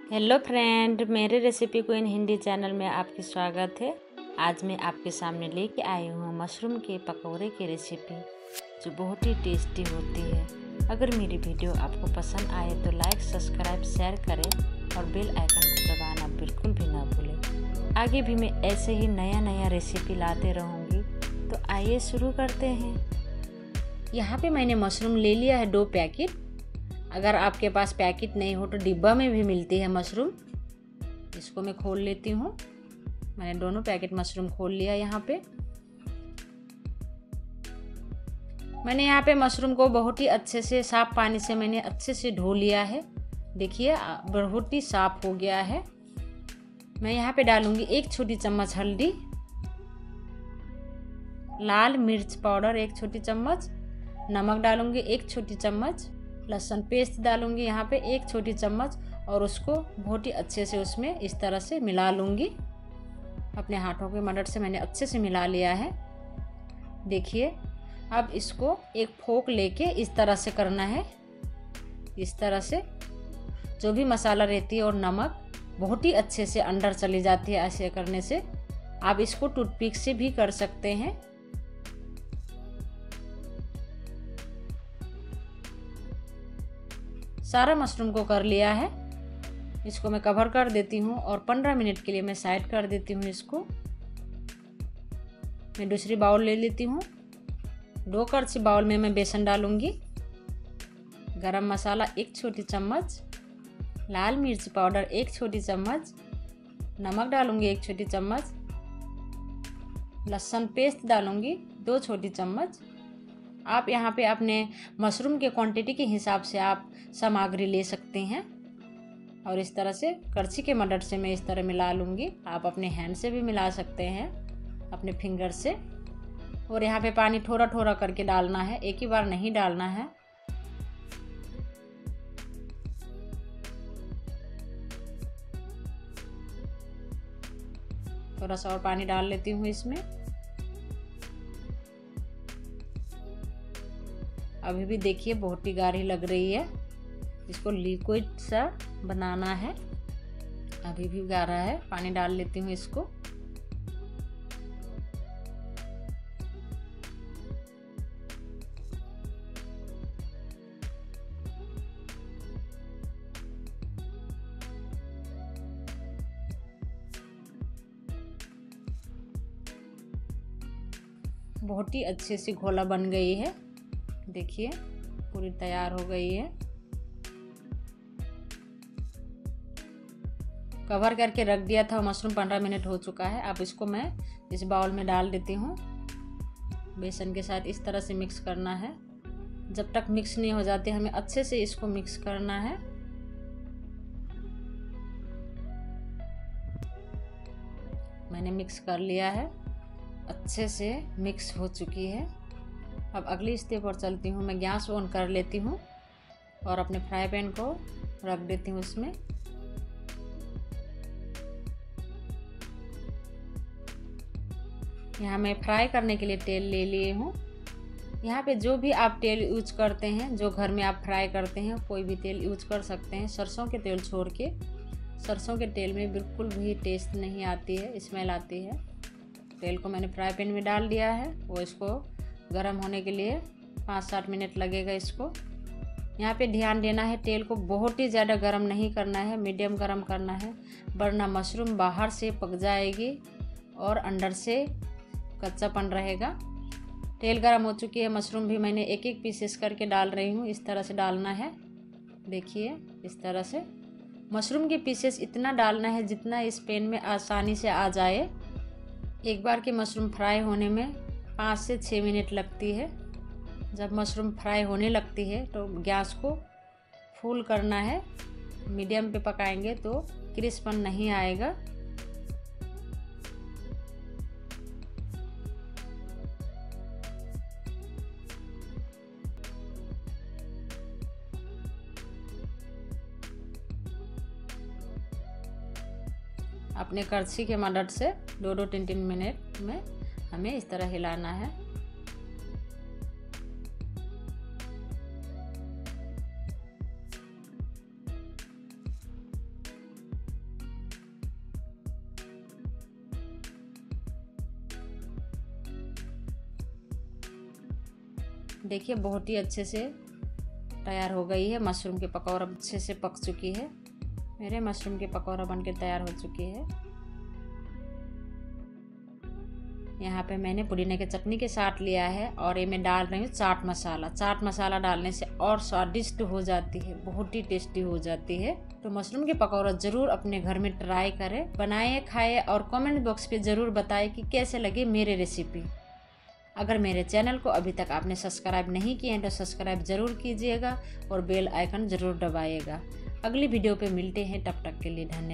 Hello friend, मेरे recipe queen Hindi channel में आपकी स्वागत है। आज मैं आपके सामने लेके आई हूँ मशरूम के पकौड़े की रेसिपी, जो बहुत ही टेस्टी होती है। अगर मेरी वीडियो आपको पसंद आए तो लाइक, सब्सक्राइब, शेयर करें और बेल आइकन को दबाना बिल्कुल भी ना भूलें। आगे भी मैं ऐसे ही नया रेसिपी लाते रहूँगी। तो आइए शुरू करते हैं। यहाँ पे मैंने मशरूम ले लिया है 2 पैकेट। अगर आपके पास पैकेट नहीं हो तो डिब्बा में भी मिलती है मशरूम। इसको मैं खोल लेती हूँ। मैंने दोनों पैकेट मशरूम खोल लिया। यहाँ पे मशरूम को बहुत ही अच्छे से साफ पानी से मैंने अच्छे से धो लिया है। देखिए बहुत ही साफ हो गया है। मैं यहाँ पे डालूंगी 1 छोटी चम्मच हल्दी, लाल मिर्च पाउडर 1 छोटी चम्मच, नमक डालूंगी 1 छोटी चम्मच, लहसुन पेस्ट डालूंगी यहाँ पे 1 छोटी चम्मच और उसको बहुत ही अच्छे से उसमें इस तरह से मिला लूँगी। अपने हाथों की मदद से मैंने अच्छे से मिला लिया है। देखिए अब इसको एक फोक लेके इस तरह से करना है। इस तरह से जो भी मसाला रहती है और नमक बहुत ही अच्छे से अंदर चली जाती है। ऐसे करने से आप इसको टूथपिक से भी कर सकते हैं। सारा मशरूम को कर लिया है। इसको मैं कवर कर देती हूँ और 15 मिनट के लिए मैं साइड कर देती हूँ। इसको मैं दूसरी बाउल ले लेती हूँ। 2 कड़छी बाउल में मैं बेसन डालूंगी, गरम मसाला 1 छोटी चम्मच, लाल मिर्च पाउडर 1 छोटी चम्मच, नमक डालूंगी 1 छोटी चम्मच, लहसुन पेस्ट डालूंगी 2 छोटी चम्मच। आप यहाँ पे अपने मशरूम के क्वांटिटी के हिसाब से आप सामग्री ले सकते हैं। और इस तरह से करछी के मदद से मैं इस तरह मिला लूँगी। आप अपने हैंड से भी मिला सकते हैं, अपने फिंगर से। और यहाँ पे पानी थोड़ा थोड़ा करके डालना है, एक ही बार नहीं डालना है। थोड़ा सा और पानी डाल लेती हूँ इसमें। अभी भी देखिए बहुत ही गाढ़ी लग रही है। इसको लिक्विड सा बनाना है। अभी भी गाढ़ा है। पानी डाल लेती हूँ इसको। बहुत ही अच्छे से घोला बन गई है। देखिए पूरी तैयार हो गई है। कवर करके रख दिया था मशरूम, 15 मिनट हो चुका है। अब इसको मैं इस बाउल में डाल देती हूँ। बेसन के साथ इस तरह से मिक्स करना है। जब तक मिक्स नहीं हो जाते हमें अच्छे से इसको मिक्स करना है। मैंने मिक्स कर लिया है, अच्छे से मिक्स हो चुकी है। अब अगली स्टेप पर चलती हूँ। मैं गैस ऑन कर लेती हूँ और अपने फ्राई पैन को रख देती हूँ उसमें। यहाँ मैं फ्राई करने के लिए तेल ले लिए हूँ। यहाँ पे जो भी आप तेल यूज करते हैं, जो घर में आप फ्राई करते हैं, कोई भी तेल यूज कर सकते हैं, सरसों के तेल छोड़ के। सरसों के तेल में बिल्कुल भी टेस्ट नहीं आती है, स्मेल आती है। तेल को मैंने फ्राई पैन में डाल दिया है। वो इसको गर्म होने के लिए 5-7 मिनट लगेगा इसको। यहाँ पे ध्यान देना है, तेल को बहुत ही ज़्यादा गर्म नहीं करना है, मीडियम गर्म करना है, वरना मशरूम बाहर से पक जाएगी और अंदर से कच्चापन रहेगा। तेल गर्म हो चुकी है। मशरूम भी मैंने एक एक पीसेस करके डाल रही हूँ। इस तरह से डालना है। देखिए इस तरह से मशरूम के पीसेस इतना डालना है जितना इस पैन में आसानी से आ जाए। एक बार के मशरूम फ्राई होने में 5 से 6 मिनट लगती है। जब मशरूम फ्राई होने लगती है तो गैस को फुल करना है। मीडियम पे पकाएंगे तो क्रिस्पन नहीं आएगा। अपने करछी के मदद से 2-2, 3-3 मिनट में हमें इस तरह हिलाना है। देखिए बहुत ही अच्छे से तैयार हो गई है। मशरूम के पकौड़ा अच्छे से पक चुकी है। मेरे मशरूम के पकौड़ा बनके तैयार हो चुकी है। यहाँ पे मैंने पुदीने के चटनी के साथ लिया है और ये मैं डाल रही हूँ चाट मसाला। चाट मसाला डालने से और स्वादिष्ट हो जाती है, बहुत ही टेस्टी हो जाती है। तो मशरूम के पकौड़ा ज़रूर अपने घर में ट्राई करें, बनाएं, खाएं और कमेंट बॉक्स पे ज़रूर बताएं कि कैसे लगे मेरे रेसिपी। अगर मेरे चैनल को अभी तक आपने सब्सक्राइब नहीं किए हैं तो सब्सक्राइब ज़रूर कीजिएगा और बेल आइकन ज़रूर दबाइएगा। अगली वीडियो पे मिलते हैं, तब तक के लिए धन्यवाद।